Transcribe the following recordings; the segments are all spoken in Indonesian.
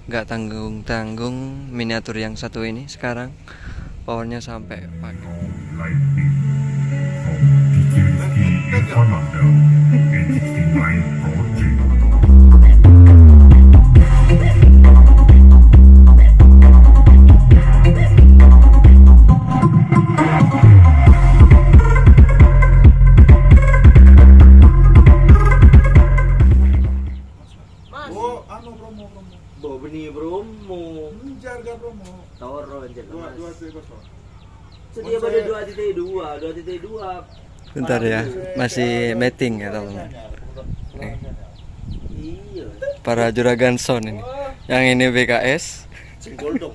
nggak tanggung-tanggung miniatur yang satu ini sekarang powernya sampai pakai. Bawa benih Bromo. Jarga promo. Toro anjir. 2-2-0. Sedia pada 2.2. Bentar ya, masih meeting ya teman-teman. Nih, Iya. para juragan sound ini. Yang ini BKS, Singgol dong.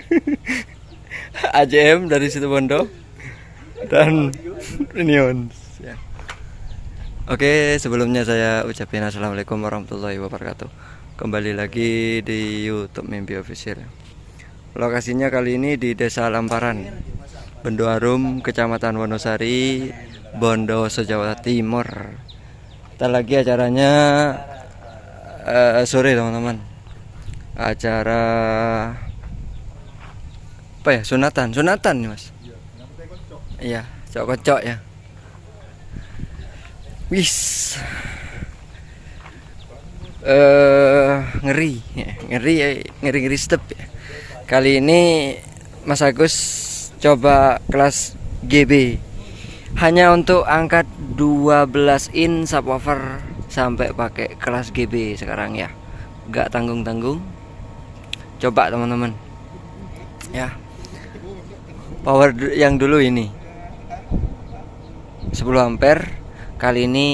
AJM dari Situbondo, dan Minions. Ya. Oke, sebelumnya saya ucapin assalamualaikum warahmatullahi wabarakatuh. Kembali lagi di YouTube Mimpi Official. Lokasinya kali ini di Desa Lamparan, Bendoarum, Kecamatan Wonosari, Bondowoso, Jawa Timur. Kita lagi acaranya sore teman-teman. Acara apa ya? Sunatan nih mas. Iya, cocok ya. Wis. Ngeri step ya. Kali ini Mas Agus coba kelas GB hanya untuk angkat 12 in subwoofer sampai pakai kelas GB sekarang ya, nggak tanggung-tanggung. Coba teman-teman ya, power yang dulu ini 10 ampere, kali ini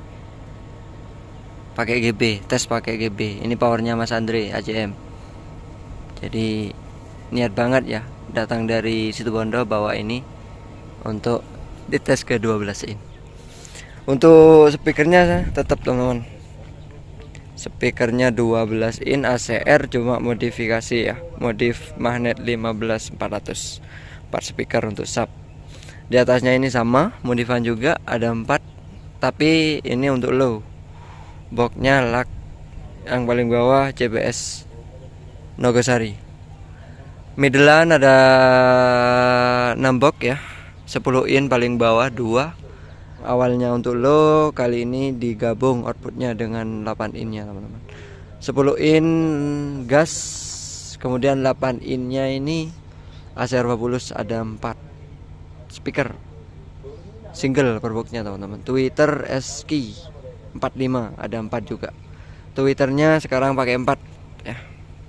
pakai GB, tes pakai GB. Ini powernya Mas Andre AJM. Jadi niat banget ya datang dari Situbondo bawa ini untuk dites ke 12 in. Untuk speakernya tetap teman-teman, speakernya 12 in ACR, cuma modifikasi ya, modif magnet 15400, 4 speaker untuk sub. Di atasnya ini sama modifan juga, ada 4, tapi ini untuk low. Boxnya lak yang paling bawah CBS Nogosari. Middlean ada 6 box ya, 10 in paling bawah 2. Awalnya untuk low, kali ini digabung outputnya dengan 8 innya teman-teman. 10 in gas, kemudian 8 innya ini ACR 40, ada 4 speaker single per boxnya teman-teman. Twitter SK 45 ada 4 juga. Twitternya sekarang pakai 4 ya.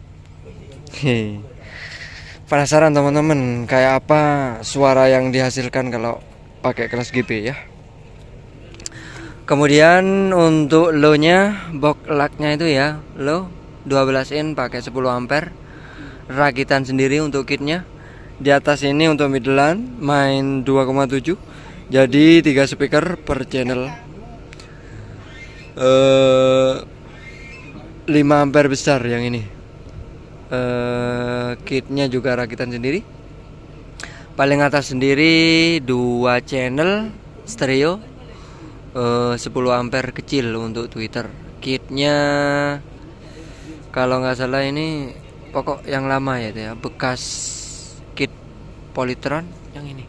Penasaran teman-teman kayak apa suara yang dihasilkan kalau pakai kelas GB ya. Kemudian untuk low-nya, box lock-nya itu ya, low 12 in pakai 10 ampere. Rakitan sendiri untuk kitnya. Di atas ini untuk middlean main 2,7. Jadi 3 speaker per channel. 5 ampere besar yang ini. Kitnya juga rakitan sendiri. Paling atas sendiri 2 channel stereo, 10 ampere kecil untuk Twitter. Kitnya kalau nggak salah ini pokok yang lama ya, itu ya, bekas kit Polytron yang ini.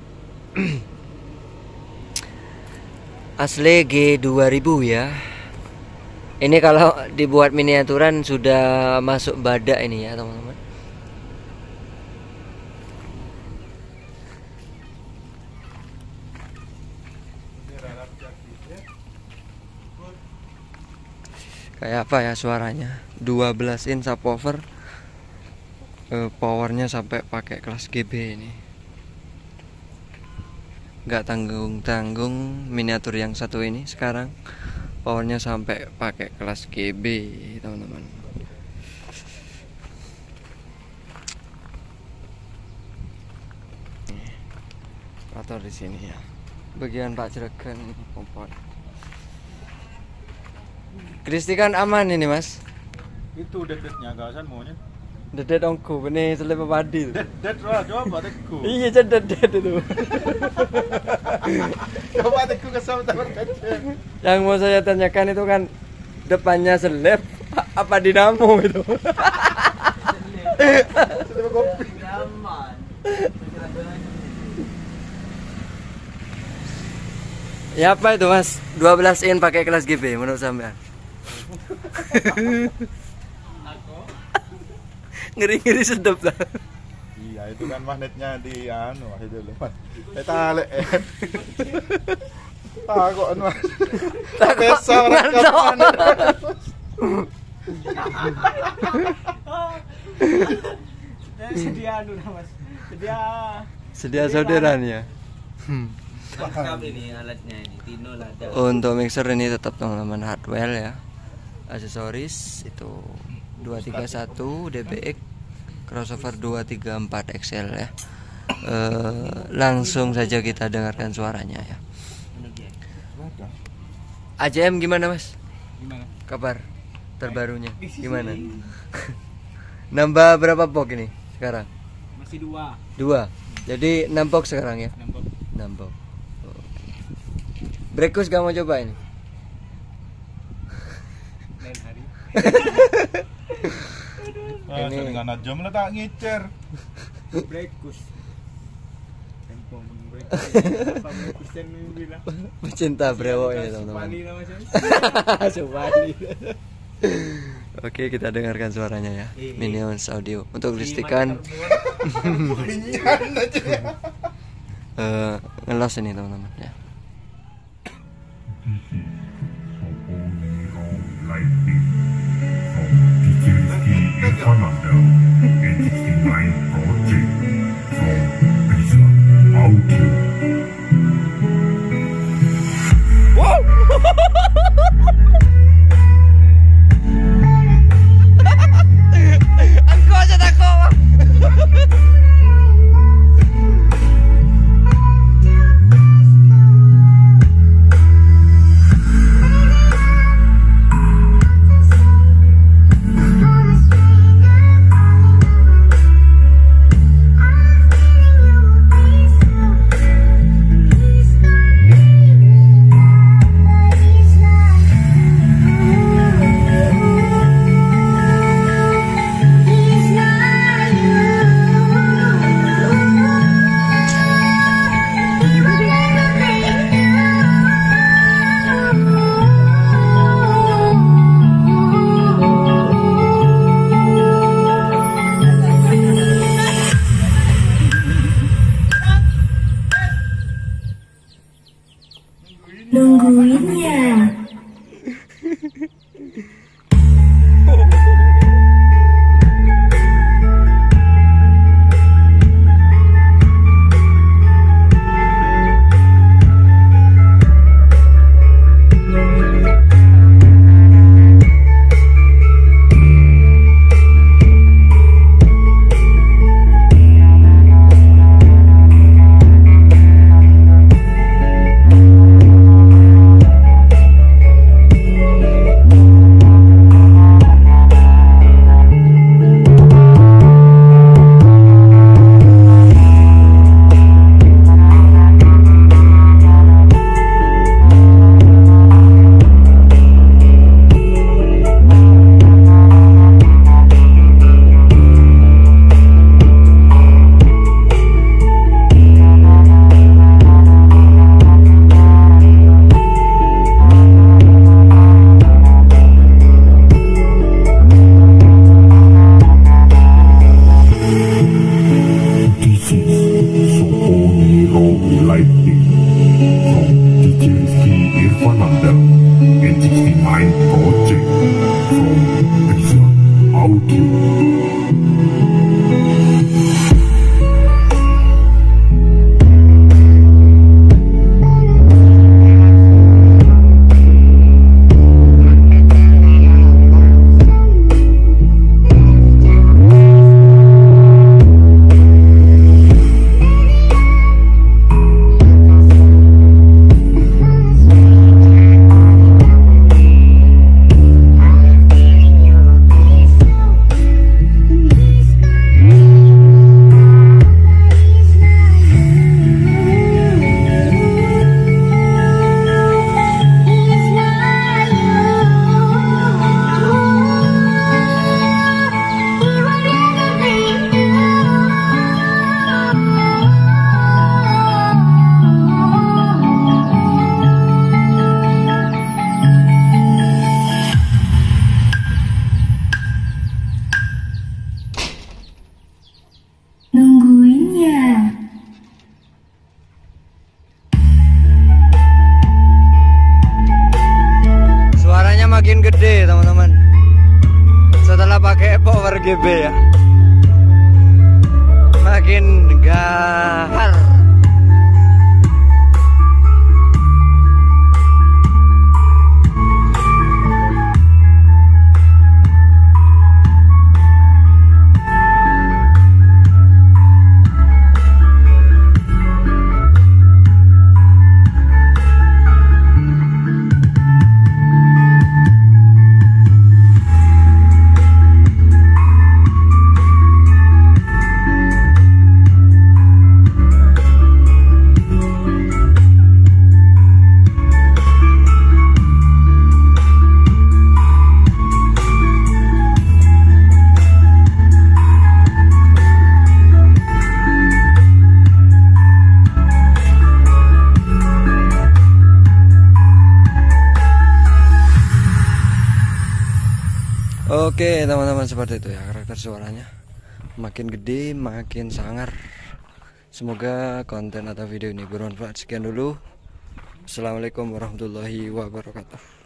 Asli G2000 ya. Ini kalau dibuat miniaturan sudah masuk badak ini ya teman-teman. Kayak apa ya suaranya? 12 in subwoofer, powernya sampai pakai kelas GB ini. Nggak tanggung-tanggung miniatur yang satu ini sekarang powernya sampai pakai kelas GB teman-teman. Atau di sini ya, bagian Pak Jeragan kompor. Kristi kan aman ini mas. Itu dedetnya gasan maunya. Dedet ongko, benih selip padi. Dedet lah, coba teku. Iya dedet itu. Coba teku kesal tabar kecil. Yang mau saya tanyakan itu kan depannya selip apa dinamo itu? Sudah kopi. Nyaman. Ya apa itu mas? 12 in pakai kelas GB menurut sampean? Ngeri-ngeri sedap lah. Iya, itu kan magnetnya di anu itu lho, Mas. Tale. Takon, Mas. Tak biasa rekaman. Sedia anu Mas. Sedia saudaranya. Lengkap ini alatnya ini, Tino lah. Untuk mixer ini tetap teman-teman hardware ya. Aksesoris itu 231 DBX crossover 234 XL ya. Langsung saja kita dengarkan suaranya ya. AJM gimana mas? Gimana? Kabar terbarunya gimana? Nambah berapa box ini sekarang? Masih 2. 2. Jadi 6 box sekarang ya? Nambah 6 box. Brekus gak mau coba ini? lain hari. Ini dengan jam lah tak ngicer. Brekus. Tempong brekus. Apa brekus yang bilang? Pecinta brewok ini teman-teman. Supali nama saya. Supali. Oke, kita dengarkan suaranya ya. Minions Audio. Untuk listikan ngelos ini teman-teman ya. RGB ya. Makin gahar. Oke teman-teman, seperti itu ya karakter suaranya. Makin gede makin sangar. Semoga konten atau video ini bermanfaat. Sekian dulu. Assalamualaikum warahmatullahi wabarakatuh.